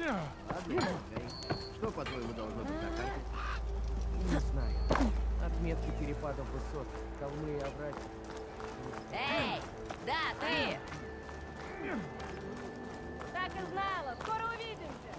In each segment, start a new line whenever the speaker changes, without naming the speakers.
Ладно, окей. Что, по-твоему, должно быть на карте? Не знаю. Отметки перепадов высот, холмы и овраги.
Эй! Да, ты! Так и знала! Скоро увидимся!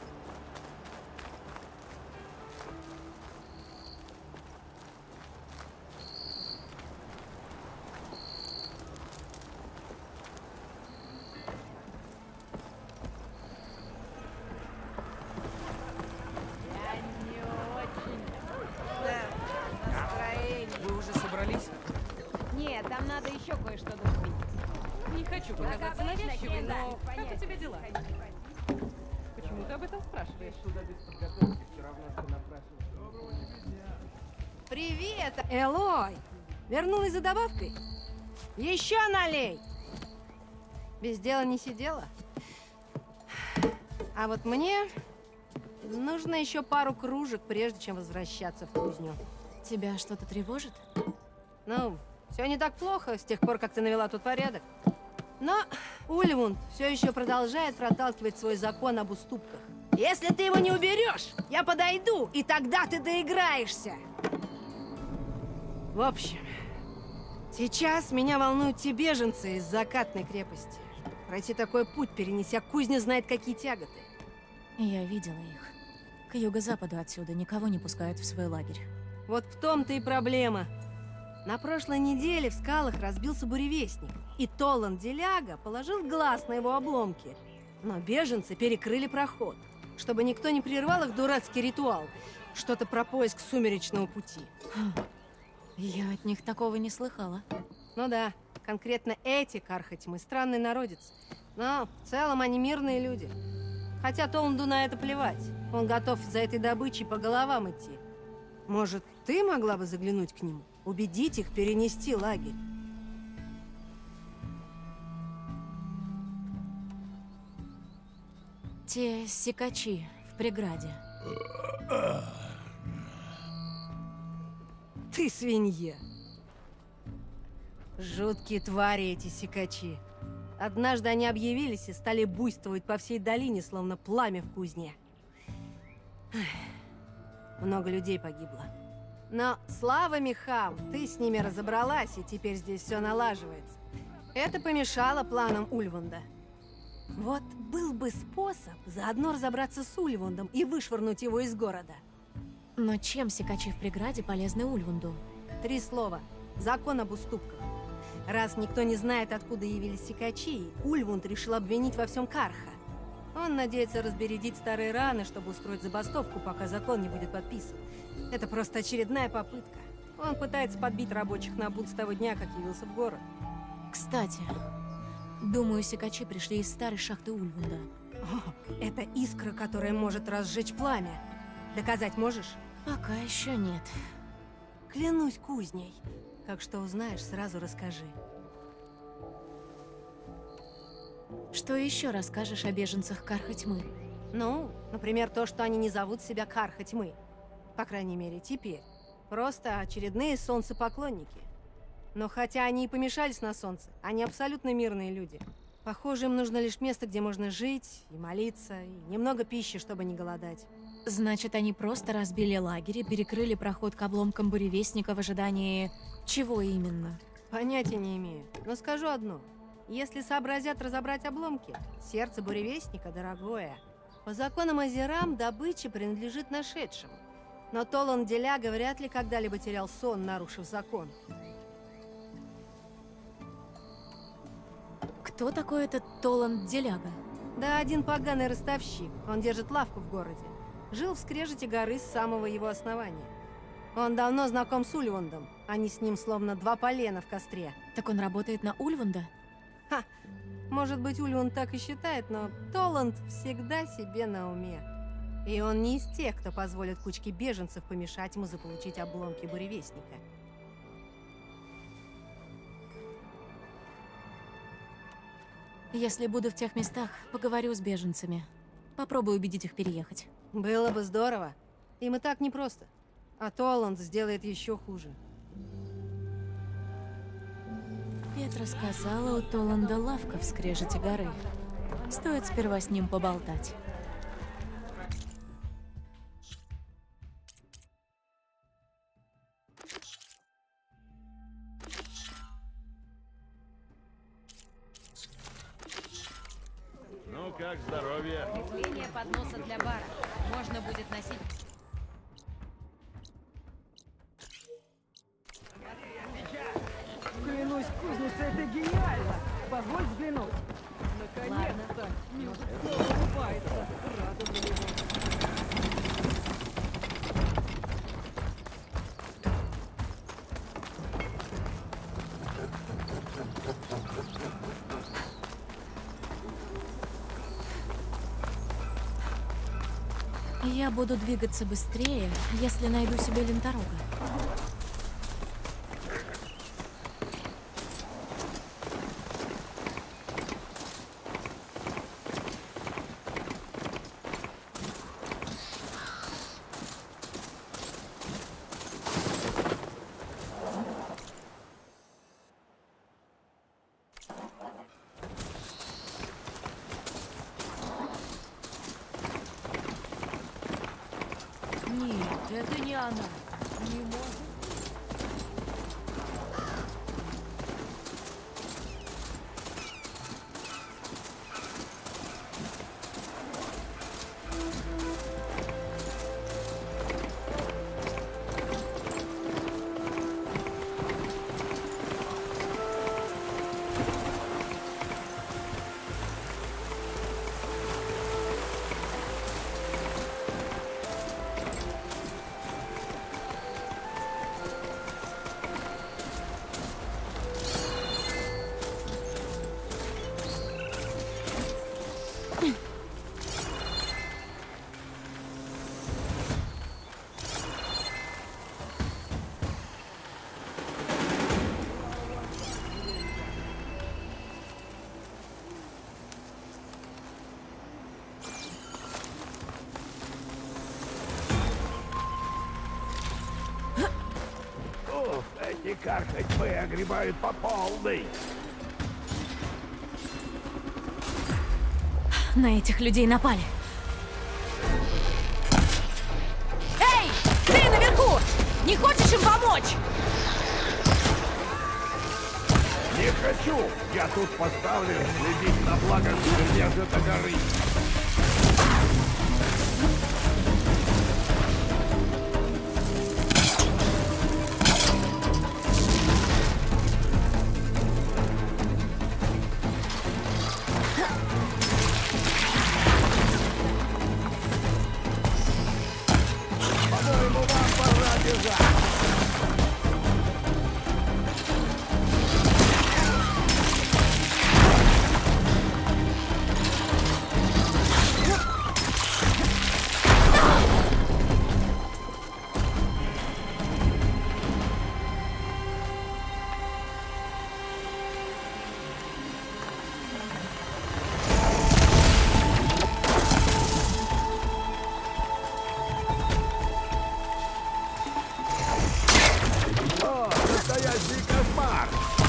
Я не очень... Настроение.
Вы уже собрались?
Нет, там надо еще кое-что докупить.
Не хочу показаться
Как обычно,
навязчивой,
Кен, да,
но как у
понятно.
тебя дела? Почему ты об этом спрашиваешь?
Сюда без подготовки все равно, что напрашиваться.
Привет, Элой! Вернулась за добавкой? Еще налей! Без дела не сидела? А вот мне нужно еще пару кружек, прежде чем возвращаться в кузню.
Тебя что-то тревожит?
Ну, все не так плохо с тех пор, как ты навела тут порядок. Но Ульвунд все еще продолжает проталкивать свой закон об уступках. Если ты его не уберешь, я подойду, и тогда ты доиграешься. В общем, сейчас меня волнуют те беженцы из закатной крепости. Пройти такой путь, перенеся кузню, знает какие тяготы.
Я видела их. К юго-западу отсюда никого не пускают в свой лагерь.
Вот в том-то и проблема. На прошлой неделе в скалах разбился буревестник, и Толан Деляга положил глаз на его обломки. Но беженцы перекрыли проход, чтобы никто не прервал их дурацкий ритуал. Что-то про поиск сумеречного пути.
Я от них такого не слыхала.
Ну да, конкретно эти кархотьмы странный народец. Но в целом они мирные люди. Хотя Толанду на это плевать. Он готов за этой добычей по головам идти. Может, ты могла бы заглянуть к нему? Убедить их перенести лагерь?
Те сикачи в преграде.
Ты свинья. Жуткие твари эти сикачи. Однажды они объявились и стали буйствовать по всей долине, словно пламя в кузне. Много людей погибло. Но слава мехам, ты с ними разобралась, и теперь здесь все налаживается. Это помешало планам Ульвунда. Вот был бы способ заодно разобраться с Ульвундом и вышвырнуть его из города.
Но чем сикачи в преграде полезны Ульвунду?
3 слова. Закон об уступках. Раз никто не знает, откуда явились сикачи, Ульвунд решил обвинить во всем Карха. Он надеется разбередить старые раны, чтобы устроить забастовку, пока закон не будет подписан. Это просто очередная попытка. Он пытается подбить рабочих на бунт с того дня, как явился в город.
Кстати, думаю, сикачи пришли из старой шахты Ульвунда.
О, это искра, которая может разжечь пламя. Доказать можешь?
Пока еще нет.
Клянусь кузней. Как что узнаешь, сразу расскажи.
Что еще расскажешь о беженцах Кархотьмы?
Ну, например, то, что они не зовут себя Кархотьмы. По крайней мере, теперь. Просто очередные солнцепоклонники. Но хотя они и помешались на солнце, они абсолютно мирные люди. Похоже, им нужно лишь место, где можно жить и молиться, и немного пищи, чтобы не голодать.
Значит, они просто разбили лагерь и перекрыли проход к обломкам буревестника в ожидании... Чего именно?
Понятия не имею. Но скажу одно. Если сообразят разобрать обломки, сердце буревестника дорогое. По законам Азерам добыча принадлежит нашедшему. Но Толан Деляга вряд ли когда-либо терял сон, нарушив закон.
Кто такой этот Толан Деляга?
Да один поганый ростовщик. Он держит лавку в городе. Жил в скрежете горы с самого его основания. Он давно знаком с Ульвундом. Они с ним словно 2 полена в костре.
Так он работает на Ульвунда?
Ха! Может быть, Ульвунд так и считает, но Толанд всегда себе на уме. И он не из тех, кто позволит кучке беженцев помешать ему заполучить обломки буревестника.
Если буду в тех местах, поговорю с беженцами. Попробую убедить их переехать.
Было бы здорово. Им и так непросто. А Толанд сделает еще хуже.
Петра сказала, у Толанда лавка в скрежете горы. Стоит сперва с ним поболтать.
Ну, как здоровье?
Крепление подноса для бара. Можно будет носить...
Клянусь, кузница, это гениально! Позволь взглянуть. Наконец-то! Не улыбается. Рада за него.
Я буду двигаться быстрее, если найду себе ленторога.
Нет, это не она. Не может.
Эти кархатьмы огребают по полной.
На этих людей напали. Эй, ты наверху! Не хочешь им помочь?
Не хочу! Я тут поставлен следить на благо держата горы. По-моему, вам пора бежать. О, настоящий кошмар!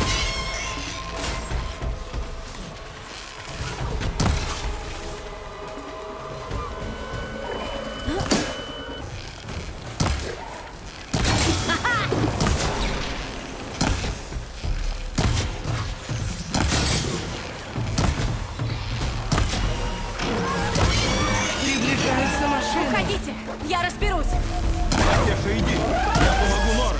Приближается машина.
Уходите, я разберусь.
Кеша, иди! Я помогу Нора!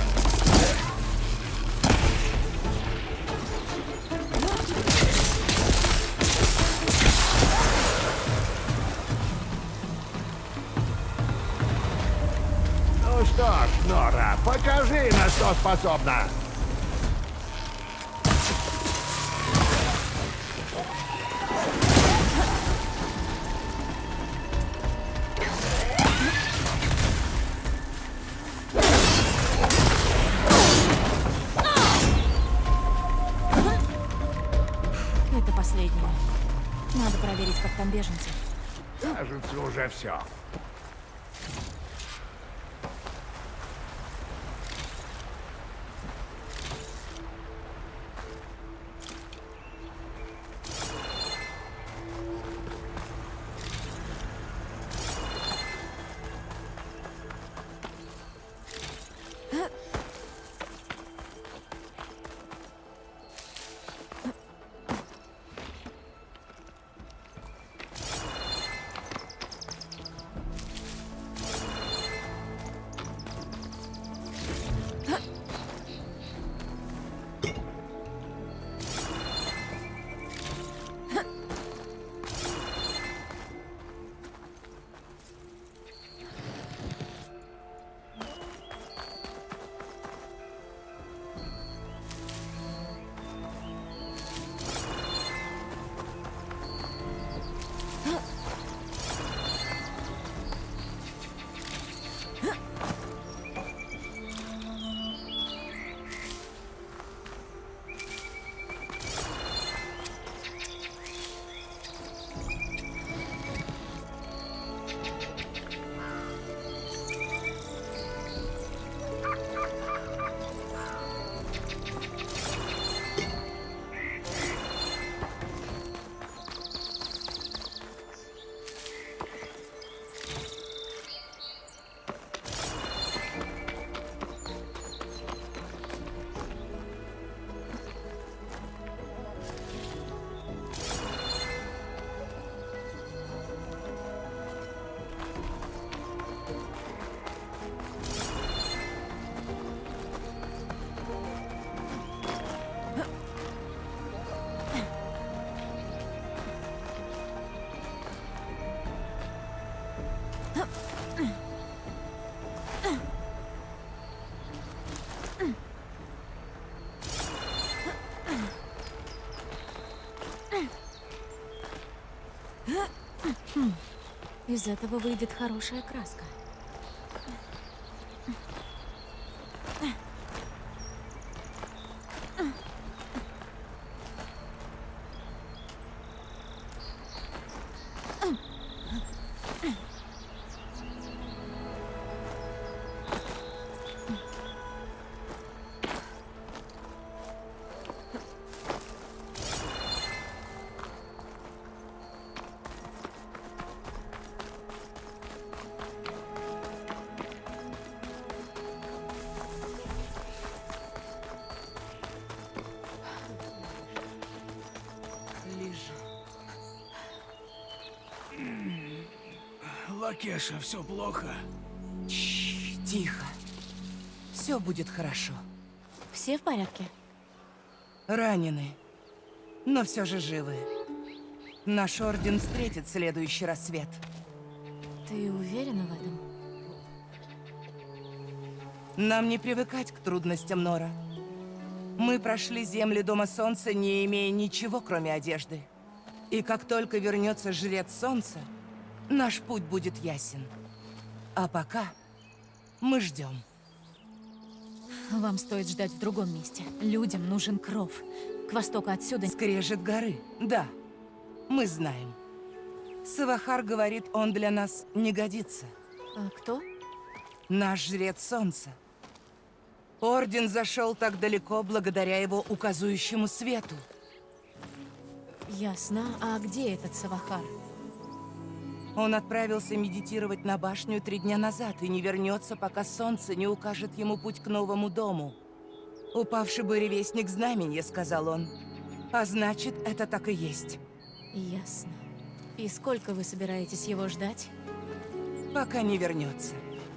Ну что ж, Нора, покажи, на что способна!
Это последнее. Надо проверить, как там беженцы.
Кажется, уже все.
Из этого выйдет хорошая краска.
Лакеша, все плохо.
Тихо. Все будет хорошо.
Все в порядке?
Ранены, но все же живы. Наш орден встретит следующий рассвет.
Ты уверена в этом?
Нам не привыкать к трудностям, Нора. Мы прошли земли Дома Солнца, не имея ничего, кроме одежды. И как только вернется Жрец Солнца, наш путь будет ясен. А пока мы ждем.
Вам стоит ждать в другом месте. Людям нужен кров. К востоку отсюда...
Скрежет горы. Да, мы знаем. Савахар говорит, он для нас не годится.
А кто?
Наш Жрец Солнца. Орден зашел так далеко благодаря его указующему свету.
Ясно. А где этот Савахар?
Он отправился медитировать на башню 3 дня назад и не вернется, пока солнце не укажет ему путь к новому дому. «Упавший буревестник знаменье», — сказал он. А значит, это так и есть.
Ясно. И сколько вы собираетесь его ждать?
Пока не вернется.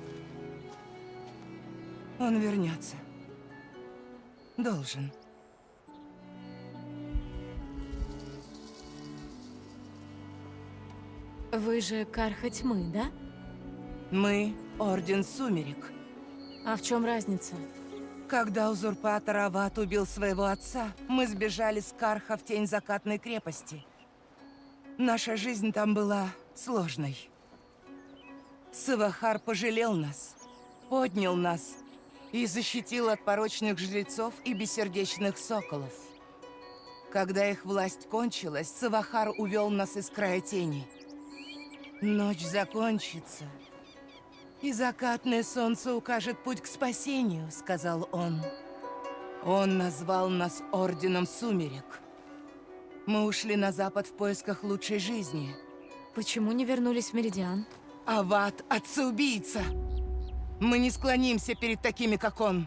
Он вернется. Должен.
Вы же Карха Тьмы, да?
Мы — Орден Сумерек.
А в чем разница?
Когда узурпатор Ават убил своего отца, мы сбежали с Карха в тень закатной крепости. Наша жизнь там была сложной. Савахар пожалел нас, поднял нас и защитил от порочных жрецов и бессердечных соколов. Когда их власть кончилась, Савахар увел нас из края тени. Ночь закончится, и закатное солнце укажет путь к спасению, сказал он. Он назвал нас Орденом Сумерек. Мы ушли на запад в поисках лучшей жизни.
Почему не вернулись в Меридиан?
Ават — отца-убийца! Мы не склонимся перед такими, как он.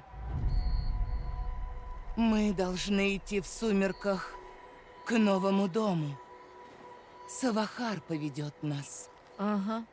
Мы должны идти в сумерках к новому дому. Савахар поведет нас.
Ага.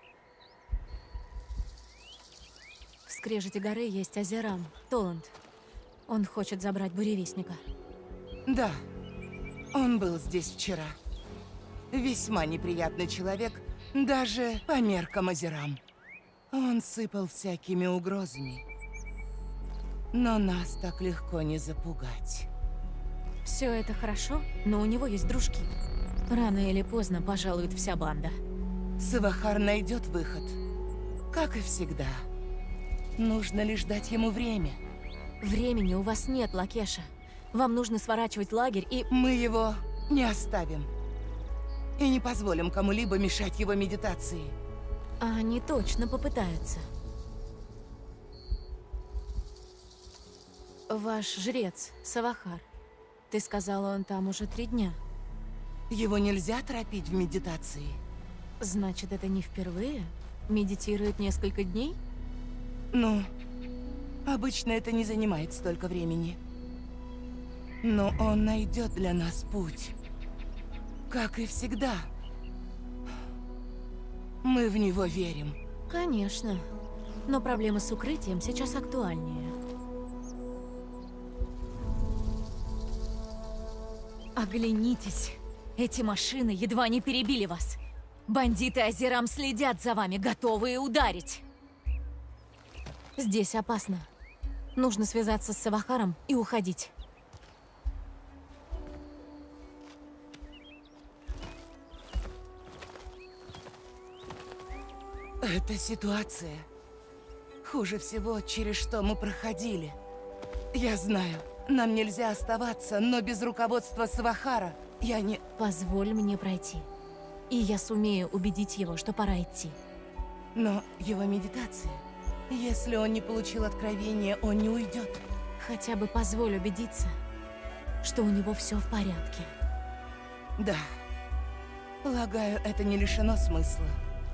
В скрежете горы есть Азерам, Толанд. Он хочет забрать буревестника.
Да, он был здесь вчера. Весьма неприятный человек, даже по меркам Азерам. Он сыпал всякими угрозами. Но нас так легко не запугать.
Все это хорошо, но у него есть дружки. Рано или поздно пожалует вся банда.
Савахар найдет выход. Как и всегда. Нужно лишь дать ему время.
Времени у вас нет, Лакеша. Вам нужно сворачивать лагерь и...
Мы его не оставим. И не позволим кому-либо мешать его медитации.
А они точно попытаются. Ваш жрец, Савахар. Ты сказала, он там уже 3 дня.
Его нельзя торопить в медитации.
Значит, это не впервые? Медитирует несколько дней?
Ну, обычно это не занимает столько времени. Но он найдет для нас путь. Как и всегда. Мы в него верим.
Конечно. Но проблема с укрытием сейчас актуальнее. Оглянитесь. Эти машины едва не перебили вас. Бандиты Азерам следят за вами, готовые ударить. Здесь опасно. Нужно связаться с Савахаром и уходить.
Эта ситуация хуже всего, через что мы проходили. Я знаю, нам нельзя оставаться, но без руководства Савахара я не...
Позволь мне пройти. И я сумею убедить его, что пора идти.
Но его медитация... Если он не получил откровения, он не уйдет.
Хотя бы позволь убедиться, что у него все в порядке.
Да. Полагаю, это не лишено смысла.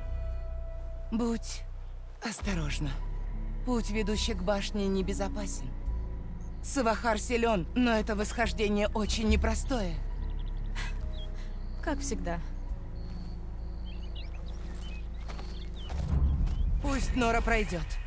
Будь осторожна. Путь, ведущий к башне, небезопасен. Савахар силен, но это восхождение очень непростое.
Как всегда.
Пусть Нора пройдет.